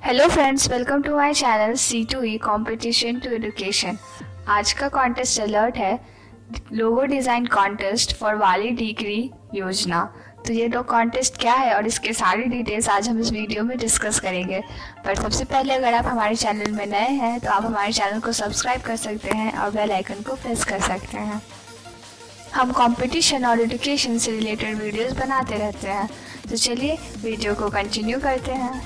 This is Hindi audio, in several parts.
Hello friends, welcome to my channel C2E competition to education. आज का कॉन्टेस्ट अलर्ट है लोगो डिज़ाइन कॉन्टेस्ट फॉर वाली डिग्री योजना। तो ये दो कॉन्टेस्ट क्या है और इसके सारी डिटेल्स आज हम इस वीडियो में डिस्कस करेंगे। पर सबसे पहले अगर आप हमारे चैनल में नए हैं तो आप हमारे चैनल को सब्सक्राइब कर सकते हैं और बेल आइकन को प्रेस कर सकते हैं। हम कंपटीशन और एजुकेशन से रिलेटेड वीडियोस बनाते रहते हैं, तो चलिए वीडियो को कंटिन्यू करते हैं।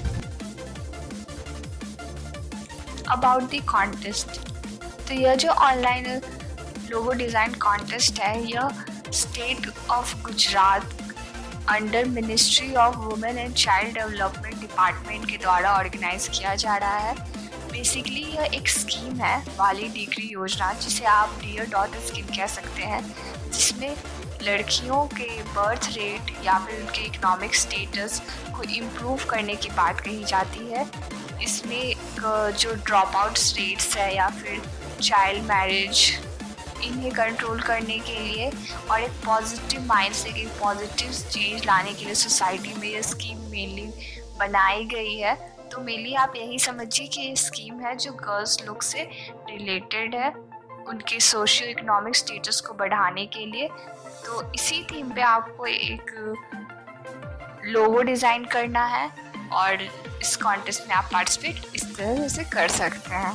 अबाउट द कॉन्टेस्ट, तो यह जो ऑनलाइन लोगो डिज़ाइन कॉन्टेस्ट है यह state of Gujarat under ministry of women and child development department के द्वारा ऑर्गेनाइज किया जा रहा है। बेसिकली यह एक स्कीम है वाली डिग्री योजना, जिसे आप डियर डॉटर स्कीम कह सकते हैं, जिसमें लड़कियों के बर्थ रेट या फिर उनके इकोनॉमिक स्टेटस को इम्प्रूव करने की बात कही जाती है। इसमें जो ड्रॉप आउट रेट्स है या फिर चाइल्ड मैरिज, इन्हें कंट्रोल करने के लिए और एक पॉजिटिव माइंड से एक पॉजिटिव चेंज लाने के लिए सोसाइटी में ये स्कीम मेनली बनाई गई है। तो मेनली आप यही समझिए कि ये स्कीम है जो गर्ल्स लोग से रिलेटेड है, उनके सोशियो इकोनॉमिक स्टेटस को बढ़ाने के लिए। तो इसी थीम पे आपको एक लोगो डिज़ाइन करना है और इस कॉन्टेस्ट में आप पार्टिसिपेट इस तरह से कर सकते हैं।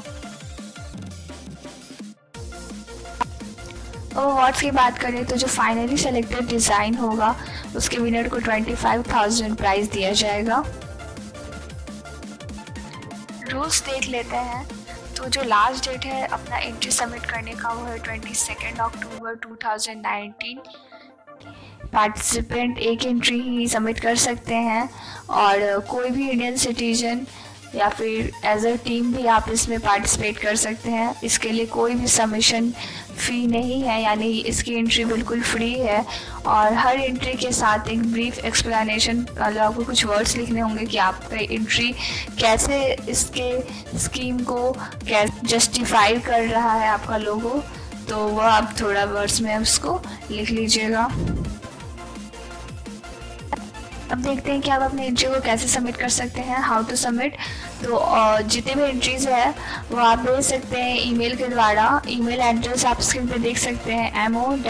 और अवार्ड्स की बात करें तो जो फाइनली सेलेक्टेड डिज़ाइन होगा उसके विनर को 25,000 प्राइज़ दिया जाएगा। रूल्स देख लेते हैं। तो जो लास्ट डेट है अपना एंट्री सबमिट करने का वो है 22 अक्टूबर 2019। पार्टिसिपेंट एक एंट्री ही सबमिट कर सकते हैं और कोई भी इंडियन सिटीजन या फिर एज अ टीम भी आप इसमें पार्टिसिपेट कर सकते हैं। इसके लिए कोई भी सबमिशन फ़ी नहीं है, यानी इसकी एंट्री बिल्कुल फ्री है। और हर एंट्री के साथ एक ब्रीफ एक्सप्लेनेशन, आपको कुछ वर्ड्स लिखने होंगे कि आपका एंट्री कैसे इसके स्कीम को जस्टिफाई कर रहा है आपका लोगो। तो वह आप थोड़ा वर्ड्स में उसको लिख लीजिएगा। अब देखते हैं कि आप अपने एंट्री को कैसे सबमिट कर सकते हैं, हाउ टू सबमिट। तो जितने भी एंट्रीज है वो आप भेज सकते हैं ईमेल के द्वारा। ईमेल एड्रेस आप स्क्रीन पे देख सकते हैं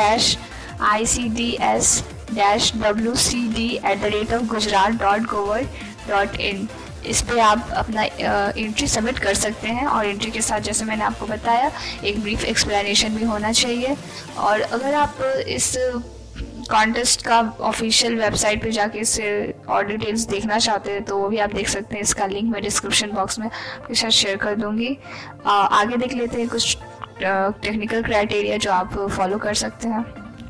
mo-icds-wcd@gujarat.gov.in। इस पे आप अपना एंट्री सबमिट कर सकते हैं और एंट्री के साथ जैसे मैंने आपको बताया एक ब्रीफ एक्सप्लेनेशन भी होना चाहिए। और अगर आप इस कॉन्टेस्ट का ऑफिशियल वेबसाइट पे जाके इससे और डिटेल्स देखना चाहते हैं तो वो भी आप देख सकते हैं। इसका लिंक मैं डिस्क्रिप्शन बॉक्स में आपके साथ शेयर कर दूंगी। आगे देख लेते हैं कुछ टेक्निकल क्राइटेरिया जो आप फॉलो कर सकते हैं।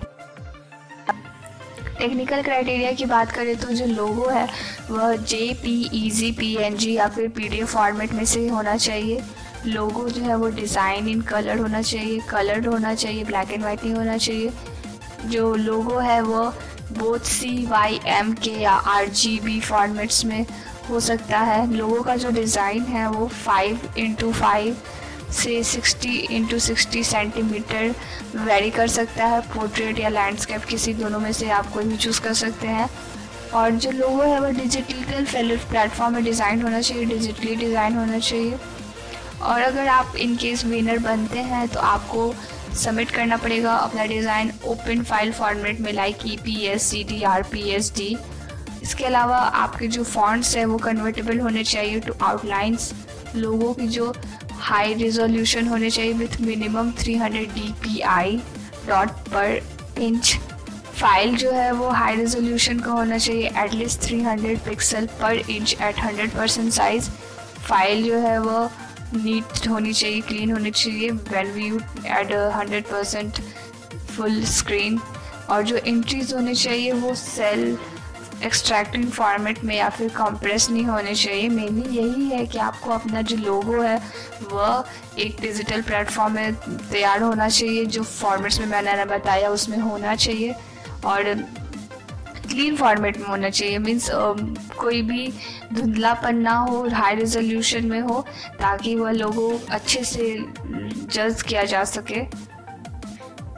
टेक्निकल क्राइटेरिया की बात करें तो जो लोगो है वह JPEG PNG या फिर PDF फॉर्मेट में से ही होना चाहिए। लोगो जो है वो डिज़ाइन इन कलर होना चाहिए, कलर्ड होना चाहिए, ब्लैक एंड वाइट नहीं होना चाहिए। जो लोगो है वो बोथ CYMK या RGB फॉर्मेट्स में हो सकता है। लोगो का जो डिज़ाइन है वो 5x5 से 60x60 सेंटीमीटर वेरी कर सकता है। पोर्ट्रेट या लैंडस्केप किसी दोनों में से आप कोई भी चूज़ कर सकते हैं। और जो लोगो है वो डिजिटल प्लेटफॉर्म में डिज़ाइन होना चाहिए, डिजिटली डिज़ाइन होना चाहिए। और अगर आप इन केस विनर बनते हैं तो आपको सबमिट करना पड़ेगा अपना डिज़ाइन ओपन फाइल फॉर्मेट में, लाइक EPS CDR PSD। इसके अलावा आपके जो फॉन्ट्स है वो कन्वर्टेबल होने चाहिए टू आउटलाइंस। लोगों की जो हाई रिजोल्यूशन होने चाहिए with minimum 300 dpi dot per inch. File जो है वो हाई रेजोल्यूशन का होना चाहिए, at least 300 pixel per inch at 100% साइज़। फाइल जो है वो नीट होनी चाहिए, क्लीन होनी चाहिए when view at 100% full screen. और जो एंट्रीज होने चाहिए वो सेल एक्सट्रैक्टिंग फॉर्मेट में या फिर कंप्रेस नहीं होने चाहिए। मेनली यही है कि आपको अपना जो लोगो है वह एक डिजिटल प्लेटफॉर्म में तैयार होना चाहिए, जो फॉर्मेट्स में मैंने बताया उसमें होना चाहिए और क्लीन फॉर्मेट में होना चाहिए। मीन्स कोई भी धुंधलापन ना हो, हाई रेजोल्यूशन में हो, ताकि वह लोगो अच्छे से जज किया जा सके।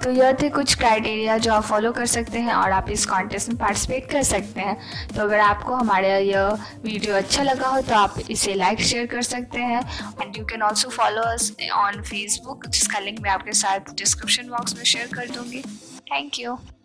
तो यह थे कुछ क्राइटेरिया जो आप फॉलो कर सकते हैं और आप इस कॉन्टेस्ट में पार्टिसिपेट कर सकते हैं। तो अगर आपको हमारा यह वीडियो अच्छा लगा हो तो आप इसे लाइक शेयर कर सकते हैं and you can also follow us on Facebook, जिसका लिंक मैं आपके साथ डिस्क्रिप्शन बॉक्स में शेयर कर दूँगी। Thank you.